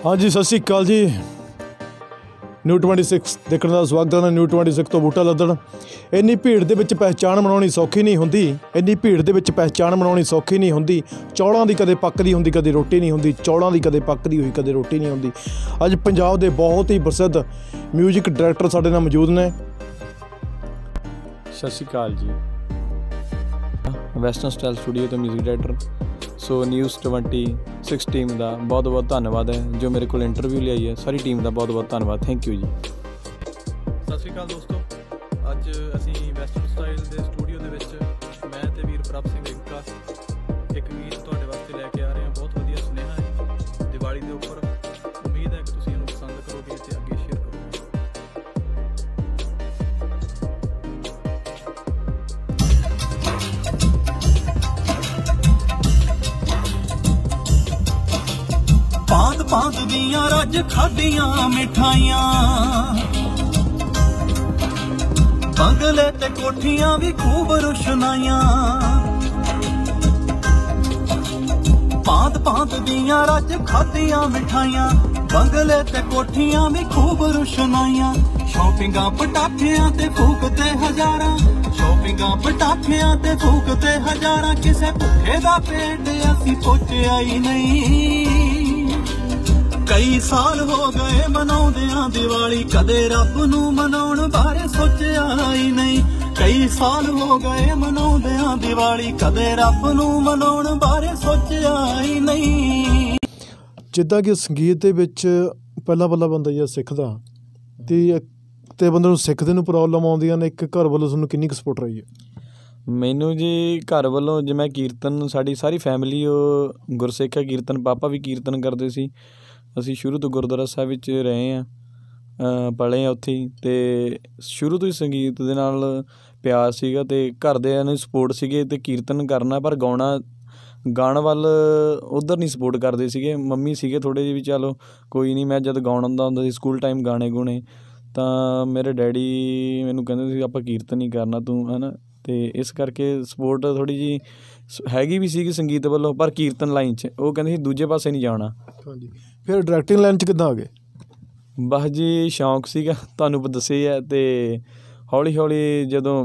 हाँ जी, सत श्री अकाल जी। न्यू 26 देखने का स्वागत है। न्यू 26 तो बूटा लदन। इन्नी भीड़ दे विच पहचान बनानी सौखी नहीं होंदी। इन्नी भीड़ दे विच पहचान बनानी सौखी नहीं होंदी। चौलों की कदे पकदी होंदी, कदे रोटी नहीं होंदी। चौलों की कदे पकदी हुई, कदे रोटी नहीं होंदी। अज पंजाब दे बहुत ही प्रसिद्ध म्यूजिक डायरैक्टर साडे नाल मौजूद ने। Sat Shri Akal ji. Western style studio तो music director so news 26 team का बहुत बहुत धन्यवाद है जो मेरे को इंटरव्यू लियाई है। सारी टीम का बहुत बहुत धन्यवाद। Thank you ji. सत श्री अकाल दोस्तों, अज असी वैसटर्न स्टाइल के स्टूडियो के विच मैं ते वीर प्रभ सिंह एकता एक गीत तुहाडे वास्ते लैके आ रहे हैं। बहुत वधिया सुनेहा है दिवाली के उपर। उम्मीद है कि तुसीं इहनूं पसंद करोगे ते अगे शेयर करोगे। भांत भांत दियां रज खादियां मिठाइयां, बंगले ते कोठियां भी खूब रोशनाइयां। भांत भांत दियां रज खादियां मिठाइयां, बंगले ते कोठियां भी खूब रोशनाइयां। शॉपिंगां पटाखियां ते फूकते हजारां, शॉपिंगां पटाखियां ते फूकते हजारां। किसे भुखे दा पेट असीं पुੱਛਿਆ ही नहीं। कई साल हो गए मनाउंदियां दिवाली, कदे रब नूं मनाउण बारे सोचिया ही नहीं। कई साल हो गए मनाउंदियां दिवाली, कदे रब नूं मनाउण बारे सोचिया ही नहीं। जिद्दां कि संगीत दे विच पहला पहला बंदा जिहा सिੱਖਦਾ ਤੇ ਬੰਦੇ ਨੂੰ ਸਿੱਖਦੇ ਨੂੰ ਪ੍ਰੋਬਲਮ ਆਉਂਦੀਆਂ ਨੇ, ਇੱਕ ਘਰ ਵੱਲੋਂ ਤੁਹਾਨੂੰ ਕਿੰਨੀ ਕੁ ਸਪੋਰਟ ਰਹੀ ਹੈ? ਮੈਨੂੰ ਜੀ ਘਰ ਵੱਲੋਂ ਜਿਵੇਂ ਕੀਰਤਨ, ਸਾਡੀ ਸਾਰੀ ਫੈਮਿਲੀ ਉਹ ਗੁਰਸਿੱਖ ਹੈ। ਕੀਰਤਨ ਪਾਪਾ ਵੀ ਕੀਰਤਨ ਕਰਦੇ ਸੀ। ਅਸੀਂ ਸ਼ੁਰੂ ਤੋਂ ਗੁਰਦੁਆਰਾ ਸਾਹਿਬ ਵਿੱਚ ਰਹੇ ਹਾਂ, ਪਲੇ ਹਾਂ ਉੱਥੇ ਹੀ। ਅਤੇ ਸ਼ੁਰੂ ਤੋਂ ਹੀ ਸੰਗੀਤ ਦੇ ਨਾਲ ਪਿਆਰ ਸੀਗਾ ਅਤੇ ਘਰਦਿਆਂ ਨੂੰ ਸਪੋਰਟ ਸੀਗੇ ਅਤੇ ਕੀਰਤਨ ਕਰਨਾ, ਪਰ ਗਾਉਣ ਵੱਲ ਉੱਧਰ ਨਹੀਂ ਸਪੋਰਟ ਕਰਦੇ ਸੀਗੇ। ਮੰਮੀ ਸੀਗੇ ਥੋੜ੍ਹੇ ਜਿਹੇ ਵੀ ਚਲੋ ਕੋਈ ਨਹੀਂ। ਮੈਂ ਜਦ ਗਾਉਣ ਹੁੰਦਾ ਸੀ ਸਕੂਲ ਟਾਈਮ ਗਾਣੇ ਗੂਣੇ, ਤਾਂ ਮੇਰੇ ਡੈਡੀ ਮੈਨੂੰ ਕਹਿੰਦੇ ਸੀ ਆਪਾਂ ਕੀਰਤਨ ਹੀ ਕਰਨਾ ਤੂੰ, ਹੈ ਨਾ। ਅਤੇ ਇਸ ਕਰਕੇ ਸਪੋਰਟ ਥੋੜ੍ਹੀ ਜਿਹੀ ਹੈਗੀ ਵੀ ਸੀਗੀ ਸੰਗੀਤ ਵੱਲੋਂ, ਪਰ ਕੀਰਤਨ ਲਾਈਨ 'ਚ ਉਹ ਕਹਿੰਦੇ ਸੀ ਦੂਜੇ ਪਾਸੇ ਨਹੀਂ ਜਾਣਾ। ਹਾਂਜੀ, ਫਿਰ ਡਾਇਰੈਕਟਿੰਗ ਲਾਈਨ 'ਚ ਕਿੱਦਾਂ ਆ ਗਏ? ਬਸ ਜੀ ਸ਼ੌਂਕ ਸੀਗਾ, ਤੁਹਾਨੂੰ ਦੱਸਿਆ ਹੀ ਹੈ। ਅਤੇ ਹੌਲੀ ਹੌਲੀ ਜਦੋਂ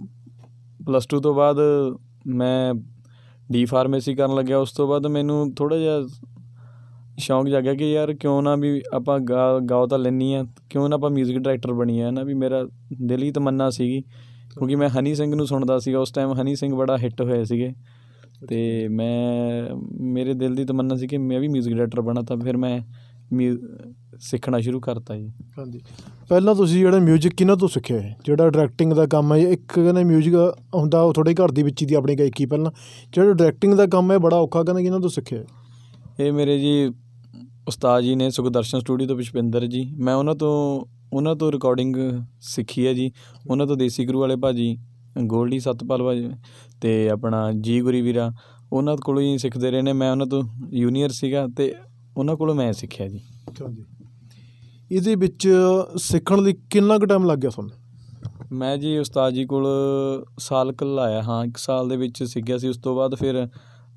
+2 ਤੋਂ ਬਾਅਦ ਮੈਂ ਡੀ ਫਾਰਮੇਸੀ ਕਰਨ ਲੱਗਿਆ, ਉਸ ਤੋਂ ਬਾਅਦ ਮੈਨੂੰ ਥੋੜ੍ਹਾ ਜਿਹਾ ਸ਼ੌਂਕ ਜਾਗਿਆ ਕਿ ਯਾਰ ਕਿਉਂ ਨਾ ਵੀ ਆਪਾਂ ਗਾ ਤਾਂ ਲੈਂਦੀ ਹਾਂ, ਕਿਉਂ ਨਾ ਆਪਾਂ ਮਿਊਜ਼ਿਕ ਡਾਇਰੈਕਟਰ ਬਣੀਏ, ਹੈ ਨਾ। ਵੀ ਮੇਰਾ ਦਿਲੀ ਤਮੰਨਾ ਸੀਗੀ, ਕਿਉਂਕਿ ਮੈਂ ਹਨੀ ਸਿੰਘ ਨੂੰ ਸੁਣਦਾ ਸੀਗਾ ਉਸ ਟਾਈਮ। ਹਨੀ ਸਿੰਘ ਬੜਾ ਹਿੱਟ ਹੋਏ ਸੀਗੇ ਅਤੇ ਮੇਰੇ ਦਿਲ ਦੀ ਤਮੰਨਾ ਸੀ ਕਿ ਮੈਂ ਵੀ ਮਿਊਜ਼ਿਕ ਡਾਇਰੈਕਟਰ ਬਣਾ। ਤਾਂ ਫਿਰ ਮੈਂ ਸਿੱਖਣਾ ਸ਼ੁਰੂ ਕਰਤਾ ਜੀ। ਹਾਂਜੀ, ਪਹਿਲਾਂ ਤੁਸੀਂ ਜਿਹੜਾ ਮਿਊਜ਼ਿਕ ਕਿਹਨਾਂ ਤੋਂ ਸਿੱਖਿਆ ਹੈ? ਜਿਹੜਾ ਡਾਇਰੈਕਟਿੰਗ ਦਾ ਕੰਮ ਹੈ, ਇੱਕ ਕਹਿੰਦੇ ਮਿਊਜ਼ਿਕ ਹੁੰਦਾ ਉਹ ਤੁਹਾਡੇ ਘਰ ਦੀ ਵਿੱਚ ਹੀ ਦੀ ਆਪਣੀ ਗਾਇਕੀ। ਪਹਿਲਾਂ ਜਿਹੜਾ ਡਾਇਰੈਕਟਿੰਗ ਦਾ ਕੰਮ ਹੈ ਬੜਾ ਔਖਾ, ਕਹਿੰਦੇ ਕਿਹਨਾਂ ਤੋਂ ਸਿੱਖਿਆ ਹੈ? ਇਹ ਮੇਰੇ ਜੀ ਉਸਤਾਦ ਜੀ ਨੇ ਸੁਖਦਰਸ਼ਨ ਸਟੂਡੀਓ ਤੋਂ ਪੁਸ਼ਪਿੰਦਰ ਜੀ। ਮੈਂ ਉਹਨਾਂ ਤੋਂ ਰਿਕਾਰਡਿੰਗ ਸਿੱਖੀ ਹੈ ਜੀ। ਉਹਨਾਂ ਤੋਂ ਦੇਸੀ ਗੁਰੂ ਵਾਲੇ ਭਾਜੀ, ਗੋਲਡੀ ਸਤਪਾਲ ਭਾਜੀ ਅਤੇ ਆਪਣਾ ਜੀ ਗੁਰੀ ਵੀਰਾ, ਉਹਨਾਂ ਕੋਲੋਂ ਹੀ ਸਿੱਖਦੇ ਰਹੇ ਨੇ। ਮੈਂ ਉਹਨਾਂ ਤੋਂ ਜੂਨੀਅਰ ਸੀਗਾ ਅਤੇ ਉਹਨਾਂ ਕੋਲੋਂ ਮੈਂ ਸਿੱਖਿਆ ਜੀ। ਹਾਂਜੀ, ਇਹਦੇ ਵਿੱਚ ਸਿੱਖਣ ਲਈ ਕਿੰਨਾ ਕੁ ਟਾਈਮ ਲੱਗ ਗਿਆ ਤੁਹਾਨੂੰ? ਮੈਂ ਜੀ ਉਸਤਾਦ ਜੀ ਕੋਲ ਸਾਲ ਕੁ ਲਾਇਆ। ਹਾਂ, 1 ਸਾਲ ਦੇ ਵਿੱਚ ਸਿੱਖਿਆ ਸੀ। ਉਸ ਤੋਂ ਬਾਅਦ ਫਿਰ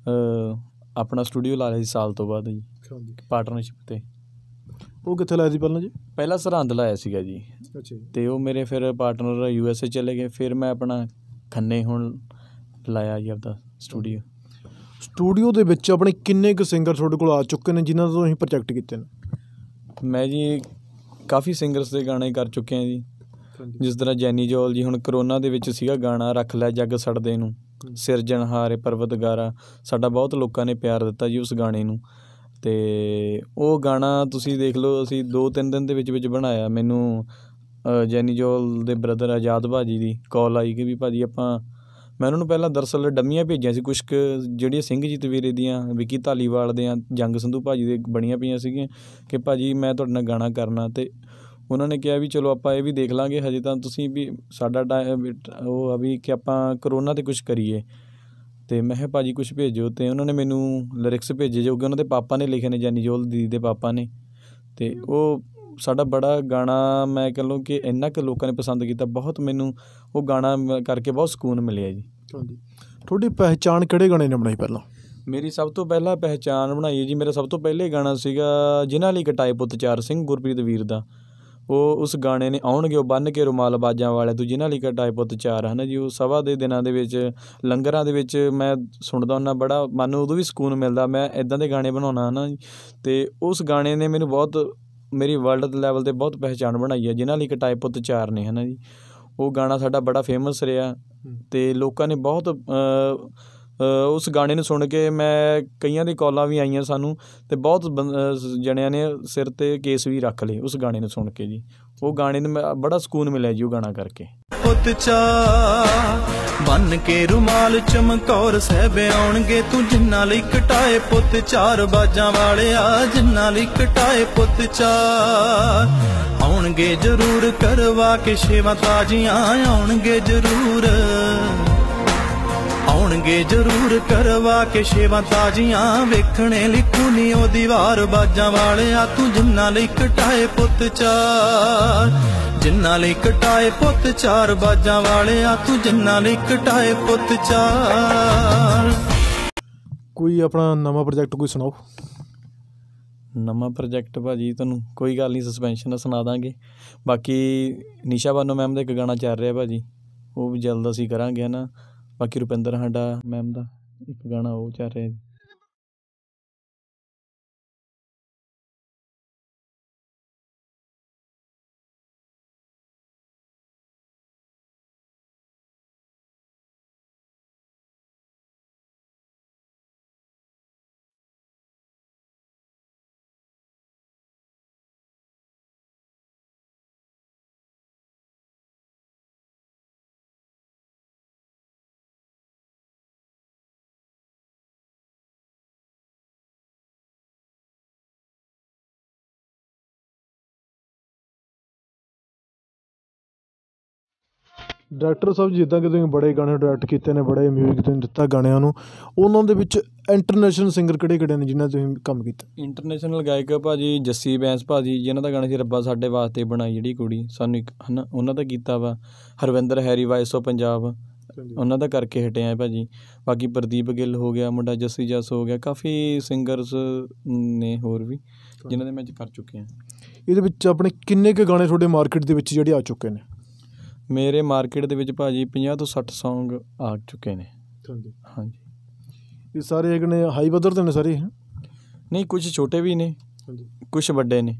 ਆਪਣਾ ਸਟੂਡੀਓ ਲਾ ਲਿਆ ਸੀ ਸਾਲ ਤੋਂ ਬਾਅਦ ਜੀ, ਪਾਰਟਨਰਸ਼ਿਪ 'ਤੇ। ਉਹ ਕਿੱਥੇ ਲਾਇਆ ਸੀ ਪਹਿਲਾਂ ਜੀ? ਪਹਿਲਾਂ ਸਰਹੰਦ ਲਾਇਆ ਸੀਗਾ ਜੀ। ਅੱਛਾ ਜੀ। ਅਤੇ ਉਹ ਮੇਰੇ ਫਿਰ ਪਾਰਟਨਰ USA ਚਲੇ ਗਏ। ਫਿਰ ਮੈਂ ਆਪਣਾ ਖੰਨੇ ਹੁਣ ਲਾਇਆ ਜੀ ਆਪਦਾ ਸਟੂਡੀਓ। ਸਟੂਡੀਓ ਦੇ ਵਿੱਚ ਆਪਣੇ ਕਿੰਨੇ ਕੁ ਸਿੰਗਰ ਤੁਹਾਡੇ ਕੋਲ ਆ ਚੁੱਕੇ ਨੇ ਜਿਨ੍ਹਾਂ ਤੋਂ ਤੁਸੀਂ ਪ੍ਰੋਜੈਕਟ ਕੀਤੇ ਨੇ? ਮੈਂ ਜੀ ਕਾਫੀ ਸਿੰਗਰਸ ਦੇ ਗਾਣੇ ਕਰ ਚੁੱਕੇ ਹਾਂ ਜੀ। ਜਿਸ ਤਰ੍ਹਾਂ ਜੈਨੀ ਜੌਲ ਜੀ, ਹੁਣ ਕਰੋਨਾ ਦੇ ਵਿੱਚ ਸੀਗਾ ਗਾਣਾ ਰੱਖ ਲੈ ਜੱਗ ਸੜਦੇ ਨੂੰ, ਸਿਰਜਣਹਾਰੇ ਪਰਵਤਗਾਰਾ। ਸਾਡਾ ਬਹੁਤ ਲੋਕਾਂ ਨੇ ਪਿਆਰ ਦਿੱਤਾ ਜੀ ਉਸ ਗਾਣੇ ਨੂੰ। ਅਤੇ ਉਹ ਗਾਣਾ ਤੁਸੀਂ ਦੇਖ ਲਓ, ਅਸੀਂ 2-3 ਦਿਨ ਦੇ ਵਿੱਚ ਬਣਾਇਆ। ਮੈਨੂੰ ਜੈਨੀ ਜੌਲ ਦੇ ਬ੍ਰਦਰ ਆਜ਼ਾਦ ਭਾਜੀ ਦੀ ਕਾਲ ਆਈ ਕਿ ਵੀ ਭਾਜੀ ਮੈਂ ਉਹਨਾਂ ਨੂੰ ਪਹਿਲਾਂ ਦਰਅਸਲ ਡੰਮੀਆਂ ਭੇਜੀਆਂ ਸੀ ਕੁਛ ਕੁ, ਜਿਹੜੀਆਂ ਸਿੰਘਜੀਤ ਵੀਰੇ ਦੀਆਂ, ਵਿੱਕੀ ਧਾਲੀਵਾਲ ਦੀਆਂ, ਜੰਗ ਸੰਧੂ ਭਾਜੀ ਦੇ ਬਣੀਆਂ ਪਈਆਂ ਸੀਗੀਆਂ ਕਿ ਭਾਜੀ ਮੈਂ ਤੁਹਾਡੇ ਨਾਲ ਗਾਣਾ ਕਰਨਾ। ਅਤੇ ਉਹਨਾਂ ਨੇ ਕਿਹਾ ਵੀ ਚਲੋ ਆਪਾਂ ਇਹ ਵੀ ਦੇਖ ਲਾਂਗੇ, ਹਜੇ ਤਾਂ ਤੁਸੀਂ ਵੀ ਸਾਡਾ ਉਹ ਆ ਵੀ ਕਿ ਆਪਾਂ ਕਰੋਨਾ 'ਤੇ ਕੁਛ ਕਰੀਏ। ਅਤੇ ਮੈਂ ਕਿਹਾ ਭਾਜੀ ਕੁਛ ਭੇਜੋ। ਅਤੇ ਉਹਨਾਂ ਨੇ ਮੈਨੂੰ ਲਿਰਿਕਸ ਭੇਜੇ ਜੋ ਕਿ ਉਹਨਾਂ ਦੇ ਪਾਪਾ ਨੇ ਲਿਖੇ ਨੇ, ਜੈਨੀ ਜੌਲ ਦੀਦੀ ਦੇ ਪਾਪਾ ਨੇ। ਅਤੇ ਉਹ ਸਾਡਾ ਬੜਾ ਗਾਣਾ ਮੈਂ ਕਹਿ ਲਓ ਕਿ ਇੰਨਾ ਕੁ ਲੋਕਾਂ ਨੇ ਪਸੰਦ ਕੀਤਾ, ਬਹੁਤ ਮੈਨੂੰ ਉਹ ਗਾਣਾ ਕਰਕੇ ਬਹੁਤ ਸਕੂਨ ਮਿਲਿਆ ਜੀ। ਹਾਂਜੀ, ਤੁਹਾਡੀ ਪਹਿਚਾਣ ਕਿਹੜੇ ਗਾਣੇ ਨੇ ਬਣਾਈ ਪਹਿਲਾਂ? ਮੇਰੀ ਸਭ ਤੋਂ ਪਹਿਲਾਂ ਪਹਿਚਾਣ ਬਣਾਈ ਜੀ, ਮੇਰਾ ਸਭ ਤੋਂ ਪਹਿਲੇ ਗਾਣਾ ਸੀਗਾ ਜਿਨ੍ਹਾਂ ਲਈ ਕਟਾਏ ਪੁੱਤ ਚਾਰ ਸਿੰਘ, ਗੁਰਪ੍ਰੀਤ ਵੀਰ ਦਾ। ਉਹ ਉਸ ਗਾਣੇ ਨੇ ਆਉਣਗੇ ਉਹ ਬੰਨ੍ਹ ਕੇ ਰੁਮਾਲ ਬਾਜਾਂ ਵਾਲੇ ਤੂੰ, ਜਿਨ੍ਹਾਂ ਲਈ ਕਟਾਏ ਪੁੱਤ ਚਾਰ, ਹੈ ਨਾ ਜੀ। ਉਹ ਸਭਾ ਦੇ ਦਿਨਾਂ ਦੇ ਵਿੱਚ ਲੰਗਰਾਂ ਦੇ ਵਿੱਚ ਮੈਂ ਸੁਣਦਾ ਹੁੰਦਾ, ਬੜਾ ਮਨ ਨੂੰ ਉਦੋਂ ਵੀ ਸਕੂਨ ਮਿਲਦਾ। ਮੈਂ ਇੱਦਾਂ ਦੇ ਗਾਣੇ ਬਣਾਉਣਾ ਹੈ ਨਾ ਜੀ, ਅਤੇ ਉਸ ਗਾਣੇ ਨੇ ਮੈਨੂੰ ਬਹੁਤ ਮੇਰੀ ਵਰਲਡ ਲੈਵਲ 'ਤੇ ਬਹੁਤ ਪਹਿਚਾਣ ਬਣਾਈ ਹੈ, ਜਿਨ੍ਹਾਂ ਲਈ ਕਟਾਏ ਪੁੱਤ ਚਾਰ ਨੇ, ਹੈ ਨਾ ਜੀ। ਉਹ ਗਾਣਾ ਸਾਡਾ ਬੜਾ ਫੇਮਸ ਰਿਹਾ ਅਤੇ ਲੋਕਾਂ ਨੇ ਬਹੁਤ ਉਸ ਗਾਣੇ ਨੂੰ ਸੁਣ ਕੇ ਮੈਂ ਕਈਆਂ ਦੀ ਕਾਲਾਂ ਵੀ ਆਈਆਂ ਸਾਨੂੰ, ਅਤੇ ਬਹੁਤ ਜਣਿਆਂ ਨੇ ਸਿਰ 'ਤੇ ਕੇਸ ਵੀ ਰੱਖ ਲਏ ਉਸ ਗਾਣੇ ਨੂੰ ਸੁਣ ਕੇ ਜੀ। ਉਹ ਗਾਣੇ ਨੂੰ ਮੈਂ ਬੜਾ ਸਕੂਨ ਮਿਲਿਆ ਜੀ ਉਹ ਗਾਣਾ ਕਰਕੇ। ਪੁੱਤ ਚਾਰ ਬੰਨ ਕੇ ਰੁਮਾਲ ਚਮਕੌਰ ਸਾਹਿਬ ਆਉਣਗੇ ਤੂੰ, ਜਿਨ੍ਹਾਂ ਲਈ ਕਟਾਏ ਪੁੱਤ ਚਾਰ ਬਾਜਾਂ ਵਾਲਿਆ, ਜਿਨ੍ਹਾਂ ਲਈ ਕਟਾਏ ਪੁੱਤ ਚਾਰ। ਆਉਣਗੇ ਜ਼ਰੂਰ ਕਰਵਾ ਕੇ ਸੇਵਾ ਤਾਜ਼ੀਆਂ, ਆਉਣਗੇ ਜ਼ਰੂਰ, ਆਉਣਗੇ ਜ਼ਰੂਰ ਕਰਵਾ ਕੇ ਸੇਵਾ ਤਾਜ਼ੀਆਂ। ਵੇਖਣੇ ਲਿਖੂ ਨੀ ਉਹ ਦੀਵਾਰ ਬਾਜਾਂ ਵਾਲਿਆ ਤੂੰ, ਜਿਨ੍ਹਾਂ ਲਈ ਕਟਾਏ ਪੁੱਤ ਚਾਰ, ਜਿਨ੍ਹਾਂ ਲਈ ਕਟਾਏ ਪੁੱਤ ਚਾਰ ਬਾਜਾਂ ਵਾਲਿਆ ਤੂੰ, ਜਿਨ੍ਹਾਂ ਲਈ ਕਟਾਏ ਪੁੱਤ ਚਾਰ। ਕੋਈ ਆਪਣਾ ਨਵਾਂ ਪ੍ਰੋਜੈਕਟ ਕੋਈ ਸੁਣਾਓ। ਨਵਾਂ ਪ੍ਰੋਜੈਕਟ ਭਾਅ ਜੀ ਤੁਹਾਨੂੰ ਕੋਈ ਗੱਲ ਨਹੀਂ, ਸਸਪੈਂਸ਼ਨ ਦਾ ਸੁਣਾ ਦਾਂਗੇ। ਬਾਕੀ ਨਿਸ਼ਾ ਬਾਨੋ ਮੈਮ ਦਾ ਇੱਕ ਗਾਣਾ ਚੱਲ ਰਿਹਾ ਭਾਅ ਜੀ, ਉਹ ਵੀ ਜਲਦ ਅਸੀਂ ਕਰਾਂਗੇ, ਹੈ ਨਾ। ਬਾਕੀ ਰੁਪਿੰਦਰ ਹਾਂਡਾ ਮੈਮ ਦਾ ਇੱਕ ਗਾਣਾ ਉਹ ਚੱਲ ਰਿਹਾ ਜੀ। ਡਾਇਰੈਕਟਰ ਸਾਹਿਬ ਜਿੱਦਾਂ ਕਿ ਤੁਸੀਂ ਬੜੇ ਗਾਣੇ ਡਾਇਰੈਕਟ ਕੀਤੇ ਨੇ, ਬੜੇ ਮਿਊਜ਼ਿਕ ਤੁਸੀਂ ਦਿੱਤਾ ਗਾਣਿਆਂ ਨੂੰ, ਉਹਨਾਂ ਦੇ ਵਿੱਚ ਇੰਟਰਨੈਸ਼ਨਲ ਸਿੰਗਰ ਕਿਹੜੇ ਕਿਹੜੇ ਨੇ ਜਿਨ੍ਹਾਂ ਤੁਸੀਂ ਕੰਮ ਕੀਤਾ। ਇੰਟਰਨੈਸ਼ਨਲ ਗਾਇਕ ਭਾਅ ਜੀ ਜੱਸੀ ਬੈਂਸ ਭਾਅ ਜੀ, ਜਿਹਨਾਂ ਦਾ ਗਾਣਾ ਸੀ ਰੱਬਾ ਸਾਡੇ ਵਾਸਤੇ ਬਣਾਈ ਜਿਹੜੀ ਕੁੜੀ, ਸਾਨੂੰ ਇੱਕ ਹੈ ਨਾ ਉਹਨਾਂ ਦਾ ਕੀਤਾ ਵਾ। Harvinder Harry voice of Punjab, ਉਹਨਾਂ ਦਾ ਕਰਕੇ ਹਟਿਆ ਭਾਅ ਜੀ। ਬਾਕੀ ਪ੍ਰਦੀਪ ਗਿੱਲ ਹੋ ਗਿਆ ਮੁੰਡਾ, ਜੱਸੀ ਜੱਸ ਹੋ ਗਿਆ, ਕਾਫੀ ਸਿੰਗਰਸ ਨੇ ਹੋਰ ਵੀ ਜਿਨ੍ਹਾਂ ਦੇ ਮੈਂ ਕਰ ਚੁੱਕੇ ਹਾਂ। ਇਹਦੇ ਵਿੱਚ ਆਪਣੇ ਕਿੰਨੇ ਕੁ ਗਾਣੇ ਤੁਹਾਡੇ ਮਾਰਕੀਟ ਦੇ ਵਿੱਚ ਜਿਹੜੇ ਆ ਚੁੱਕੇ ਨੇ। ਮੇਰੇ ਮਾਰਕੀਟ ਦੇ ਵਿੱਚ ਭਾਅ ਜੀ 50 ਤੋਂ 60 ਸੌਂਗ ਆ ਚੁੱਕੇ ਨੇ। ਹਾਂਜੀ, ਇਹ ਸਾਰੇ ਹੈਗੇ ਨੇ ਹਾਈ ਪੱਧਰ ਦੇ ਨੇ ਸਾਰੇ। ਨਹੀਂ, ਕੁਛ ਛੋਟੇ ਵੀ ਨੇ, ਕੁਛ ਵੱਡੇ ਨੇ।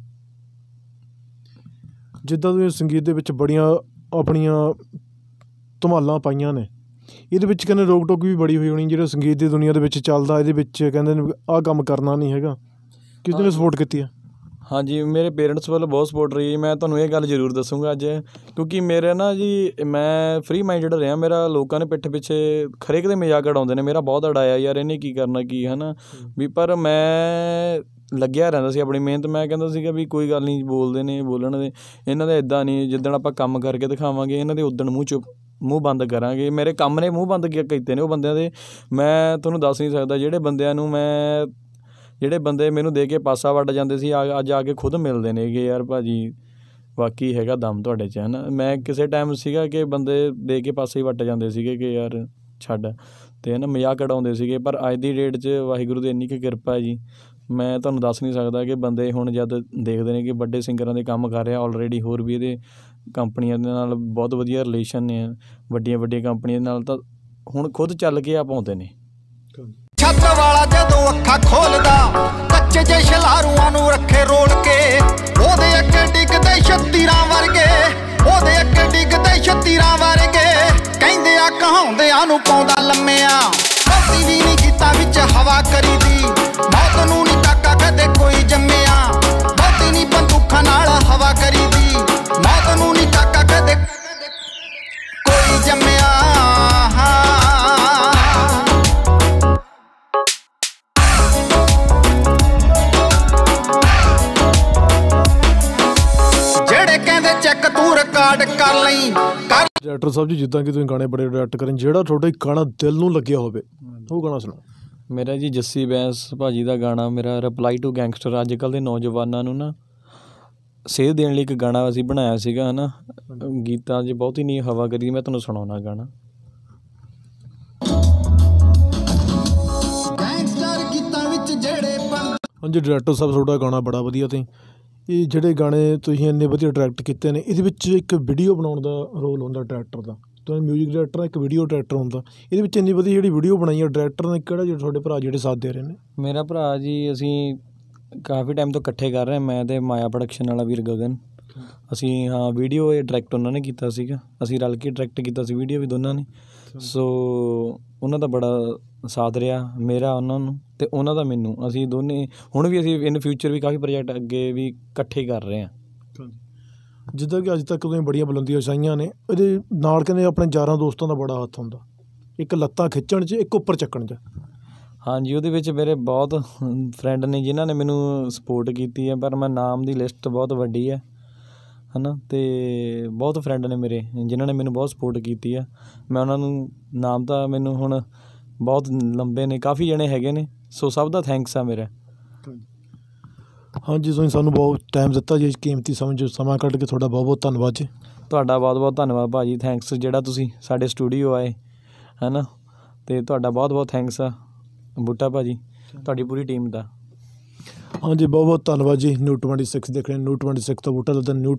ਜਿੱਦਾਂ ਤੁਸੀਂ ਸੰਗੀਤ ਦੇ ਵਿੱਚ ਬੜੀਆਂ ਆਪਣੀਆਂ ਧਮਾਲਾਂ ਪਾਈਆਂ ਨੇ, ਇਹਦੇ ਵਿੱਚ ਕਹਿੰਦੇ ਰੋਕ ਟੋਕ ਵੀ ਬੜੀ ਹੋਈ ਹੋਣੀ, ਜਿਹੜਾ ਸੰਗੀਤ ਦੀ ਦੁਨੀਆ ਦੇ ਵਿੱਚ ਚੱਲਦਾ, ਇਹਦੇ ਵਿੱਚ ਕਹਿੰਦੇ ਨੇ ਆਹ ਕੰਮ ਕਰਨਾ ਨਹੀਂ ਹੈਗਾ, ਕਿਸੇ ਨੇ ਸਪੋਰਟ ਕੀਤੀ ਆ। ਹਾਂਜੀ, ਮੇਰੇ ਪੇਰੈਂਟਸ ਵੱਲੋਂ ਬਹੁਤ ਸਪੋਰਟ ਰਹੀ। ਮੈਂ ਤੁਹਾਨੂੰ ਇਹ ਗੱਲ ਜ਼ਰੂਰ ਦੱਸੂੰਗਾ ਅੱਜ, ਕਿਉਂਕਿ ਮੇਰੇ ਨਾ ਜੀ ਮੈਂ ਫਰੀ ਮਾਈਂਡਡ ਰਿਹਾ। ਮੇਰਾ ਲੋਕਾਂ ਨੇ ਪਿੱਠ ਪਿੱਛੇ ਹਰੇਕ ਦੇ ਮਜ਼ਾਕ ਉਡਾਉਂਦੇ ਨੇ, ਮੇਰਾ ਬਹੁਤ ਉਡਾਇਆ ਯਾਰ, ਇਹਨੇ ਕੀ ਕਰਨਾ ਕੀ, ਹੈ ਨਾ ਵੀ। ਪਰ ਮੈਂ ਲੱਗਿਆ ਰਹਿੰਦਾ ਸੀ ਆਪਣੀ ਮਿਹਨਤ। ਮੈਂ ਕਹਿੰਦਾ ਸੀਗਾ ਵੀ ਕੋਈ ਗੱਲ ਨਹੀਂ, ਬੋਲਦੇ ਨੇ ਬੋਲਣ ਦੇ, ਇਹਨਾਂ ਦਾ ਇੱਦਾਂ ਨਹੀਂ। ਜਿੱਦਣ ਆਪਾਂ ਕੰਮ ਕਰਕੇ ਦਿਖਾਵਾਂਗੇ ਇਹਨਾਂ ਦੇ, ਉੱਦਣ ਮੂੰਹ ਬੰਦ ਕਰਾਂਗੇ। ਮੇਰੇ ਕੰਮ ਨੇ ਮੂੰਹ ਬੰਦ ਕੀਤੇ ਨੇ ਉਹ ਬੰਦਿਆਂ ਦੇ, ਮੈਂ ਤੁਹਾਨੂੰ ਦੱਸ ਨਹੀਂ ਸਕਦਾ। ਜਿਹੜੇ ਬੰਦੇ ਮੈਨੂੰ ਦੇ ਕੇ ਪਾਸਾ ਵੱਟ ਜਾਂਦੇ ਸੀ, ਅੱਜ ਆ ਕੇ ਖੁਦ ਮਿਲਦੇ ਨੇ ਕਿ ਯਾਰ ਭਾਅ ਜੀ ਬਾਕੀ ਹੈਗਾ ਦਮ ਤੁਹਾਡੇ 'ਚ, ਹੈ ਨਾ। ਮੈਂ ਕਿਸੇ ਟਾਈਮ ਸੀਗਾ ਕਿ ਬੰਦੇ ਦੇ ਕੇ ਪਾਸੇ ਹੀ ਵੱਟ ਜਾਂਦੇ ਸੀਗੇ ਕਿ ਯਾਰ ਛੱਡ, ਅਤੇ ਹੈ ਨਾ ਮਜ਼ਾਕ ਉਡਾਉਂਦੇ ਸੀਗੇ। ਪਰ ਅੱਜ ਦੀ ਡੇਟ 'ਚ ਵਾਹਿਗੁਰੂ ਦੀ ਇੰਨੀ ਕੁ ਕਿਰਪਾ ਹੈ ਜੀ, ਮੈਂ ਤੁਹਾਨੂੰ ਦੱਸ ਨਹੀਂ ਸਕਦਾ ਕਿ ਬੰਦੇ ਹੁਣ ਜਦ ਦੇਖਦੇ ਨੇ ਕਿ ਵੱਡੇ ਸਿੰਗਰਾਂ ਦੇ ਕੰਮ ਕਰ ਰਿਹਾ ਆਲਰੇਡੀ, ਹੋਰ ਵੀ ਇਹਦੇ ਕੰਪਨੀਆਂ ਦੇ ਨਾਲ ਬਹੁਤ ਵਧੀਆ ਰਿਲੇਸ਼ਨ ਨੇ, ਵੱਡੀਆਂ ਕੰਪਨੀਆਂ ਦੇ ਨਾਲ, ਤਾਂ ਹੁਣ ਖੁਦ ਚੱਲ ਕੇ ਪਾਉਂਦੇ ਨੇ। ਛੱਤ ਵਾਲਾ ਜਦੋਂ ਅੱਖਾਂ ਖੋਲਦਾ, ਕੱਚੇ ਜੇ ਸ਼ਲਾਰੂਆਂ ਨੂੰ ਰੱਖੇ ਰੋਲ ਕੇ, ਉਹਦੇ ਅੱਗੇ ਡਿੱਗਦੇ ਛੱਤੀਰਾਂ ਵਰਗੇ, ਉਹਦੇ ਅੱਗੇ ਡਿੱਗਦੇ ਛੱਤੀਰਾਂ ਵਰਗੇ। ਕਹਿੰਦੇ ਆ ਕਹਾਉਂਦਿਆਂ ਨੂੰ ਪਾਉਂਦਾ ਲੰਮਿਆਂ, ਮੋਤੀ ਵੀ ਨਹੀਂ ਕੀਤਾ ਵਿੱਚ ਹਵਾ ਕਰੀਦੀ, ਮੌਤ ਨੂੰ ਨਹੀਂ ਕਾਕਾ ਕਦੇ ਕੋਈ ਜੰਮਿਆ। ਮੋਤੀ ਨਹੀਂ ਬੰਦੂਕਾਂ ਨਾਲ ਹਵਾ ਕਰੀਦੀ, ਮੌਤ ਨੂੰ ਨਹੀਂ ਕਾਕਾ ਕਦੇ ਕੋਈ ਜੰਮਿਆ। ਡਾਇਰੈਕਟਰ ਸਾਹਿਬ ਜੀ ਜਿੱਦਾਂ ਕਿ ਤੁਸੀਂ ਗਾਣੇ ਬੜੇ ਡਾਇਰੈਕਟ ਕਰਨ, ਜਿਹੜਾ ਤੁਹਾਡੇ ਗਾਣਾ ਦਿਲ ਨੂੰ ਲੱਗਿਆ ਹੋਵੇ ਉਹ ਗਾਣਾ ਸੁਣਾਓ। ਮੇਰਾ ਜੀ ਜੱਸੀ ਬੈਂਸ ਭਾਜੀ ਦਾ ਗਾਣਾ, ਮੇਰਾ ਰਿਪਲਾਈ ਟੂ ਗੈਂਗਸਟਰ। ਅੱਜ ਕੱਲ੍ਹ ਦੇ ਨੌਜਵਾਨਾਂ ਨੂੰ ਨਾ ਸੇਧ ਦੇਣ ਲਈ ਇੱਕ ਗਾਣਾ ਅਸੀਂ ਬਣਾਇਆ ਸੀਗਾ, ਹੈ ਨਾ। ਗੀਤਾਂ 'ਚ ਬਹੁਤ ਹੀ ਨਹੀਂ ਹਵਾ ਕਰੀ, ਮੈਂ ਤੁਹਾਨੂੰ ਸੁਣਾਉਣਾ ਗਾਣਾ। ਹਾਂਜੀ ਡਾਇਰੈਕਟਰ ਸਾਹਿਬ ਤੁਹਾਡਾ ਗਾਣਾ ਬੜਾ ਵਧੀਆ ਤੇ ਇਹ ਜਿਹੜੇ ਗਾਣੇ ਤੁਸੀਂ ਇੰਨੇ ਵਧੀਆ ਡਾਇਰੈਕਟ ਕੀਤੇ ਨੇ ਇਹਦੇ ਵਿੱਚ ਇੱਕ ਵੀਡੀਓ ਬਣਾਉਣ ਦਾ ਰੋਲ ਹੁੰਦਾ ਡਾਇਰੈਕਟਰ ਦਾ। ਤੁਸੀਂ ਮਿਊਜ਼ਿਕ ਡਾਇਰੈਕਟਰ ਇੱਕ ਵੀਡੀਓ ਡਾਇਰੈਕਟਰ ਹੁੰਦਾ, ਇਹਦੇ ਵਿੱਚ ਇੰਨੀ ਵਧੀਆ ਜਿਹੜੀ ਵੀਡੀਓ ਬਣਾਈ ਹੈ ਡਾਇਰੈਕਟਰ ਨੇ ਕਿਹੜਾ ਜਿਹੜੇ ਤੁਹਾਡੇ ਭਰਾ ਜਿਹੜੇ ਸਾਥ ਦੇ ਰਹੇ ਨੇ? ਮੇਰਾ ਭਰਾ ਜੀ ਅਸੀਂ ਕਾਫੀ ਟਾਈਮ ਤੋਂ ਇਕੱਠੇ ਕਰ ਰਹੇ ਹਾਂ, ਮੈਂ ਤੇ ਮਾਇਆ ਪ੍ਰੋਡਕਸ਼ਨ ਵਾਲਾ ਵੀਰ ਗਗਨ। ਅਸੀਂ ਹਾਂ ਵੀਡੀਓ ਇਹ ਡਾਇਰੈਕਟ ਉਹਨਾਂ ਨੇ ਕੀਤਾ ਸੀਗਾ, ਅਸੀਂ ਰਲ ਕੇ ਡਾਇਰੈਕਟ ਕੀਤਾ ਸੀ ਵੀਡੀਓ ਵੀ ਦੋਨਾਂ ਨੇ। ਸੋ ਉਹਨਾਂ ਦਾ ਬੜਾ ਸਾਥ ਰਿਹਾ ਮੇਰਾ ਉਹਨਾਂ ਨੂੰ ਅਤੇ ਉਹਨਾਂ ਦਾ ਮੈਨੂੰ। ਅਸੀਂ ਦੋਨੇ ਹੁਣ ਵੀ ਅਸੀਂ in future we coffee project ਅੱਗੇ ਵੀ ਇਕੱਠੇ ਕਰ ਰਹੇ ਹਾਂ। ਜਿੱਦਾਂ ਕਿ ਅੱਜ ਤੱਕ ਤੁਸੀਂ ਬੜੀਆਂ ਬੁਲੰਦੀਆਂ ਛਾਈਆਂ ਨੇ, ਇਹਦੇ ਨਾਲ ਕਹਿੰਦੇ ਆਪਣੇ ਯਾਰਾਂ ਦੋਸਤਾਂ ਦਾ ਬੜਾ ਹੱਥ ਹੁੰਦਾ, ਇੱਕ ਲੱਤਾਂ ਖਿੱਚਣ 'ਚ ਇੱਕ ਉੱਪਰ ਚੱਕਣ 'ਚ। ਹਾਂਜੀ ਉਹਦੇ ਵਿੱਚ ਮੇਰੇ ਬਹੁਤ ਫਰੈਂਡ ਨੇ ਜਿਨ੍ਹਾਂ ਨੇ ਮੈਨੂੰ ਸਪੋਰਟ ਕੀਤੀ ਹੈ, ਪਰ ਮੈਂ ਨਾਮ ਦੀ ਲਿਸਟ ਬਹੁਤ ਵੱਡੀ ਹੈ ਨਾ, ਅਤੇ ਬਹੁਤ ਫਰੈਂਡ ਨੇ ਮੇਰੇ ਜਿਨ੍ਹਾਂ ਨੇ ਮੈਨੂੰ ਬਹੁਤ ਸਪੋਰਟ ਕੀਤੀ ਆ। ਮੈਂ ਉਹਨਾਂ ਨੂੰ ਨਾਮ ਤਾਂ ਮੈਨੂੰ ਹੁਣ ਬਹੁਤ ਲੰਬੇ ਨੇ, ਕਾਫੀ ਜਣੇ ਹੈਗੇ ਨੇ, ਸੋ ਸਭ ਦਾ ਥੈਂਕਸ ਆ ਮੇਰਾ। ਹਾਂਜੀ ਤੁਸੀਂ ਸਾਨੂੰ ਬਹੁਤ ਟਾਈਮ ਦਿੱਤਾ ਜੀ, ਕੀਮਤੀ ਸਮਾਂ ਕੱਢ ਕੇ ਤੁਹਾਡਾ ਬਹੁਤ ਬਹੁਤ ਧੰਨਵਾਦ ਜੀ। ਤੁਹਾਡਾ ਬਹੁਤ ਬਹੁਤ ਧੰਨਵਾਦ ਭਾਅ ਜੀ, ਥੈਂਕਸ ਜਿਹੜਾ ਤੁਸੀਂ ਸਾਡੇ ਸਟੂਡੀਓ ਆਏ ਹੈ ਨਾ, ਅਤੇ ਤੁਹਾਡਾ ਬਹੁਤ ਬਹੁਤ ਥੈਂਕਸ ਆ ਬੂਟਾ ਭਾਅ ਜੀ, ਤੁਹਾਡੀ ਪੂਰੀ ਟੀਮ ਦਾ। ਹਾਂਜੀ ਬਹੁਤ ਬਹੁਤ ਧੰਨਵਾਦ ਜੀ। ਨਿਊ 26 ਦੇਖ ਰਹੇ ਨਿਊ 26 ਤੋਂ ਬੂਟਾ ਲੱਦਣ ਨਿਊ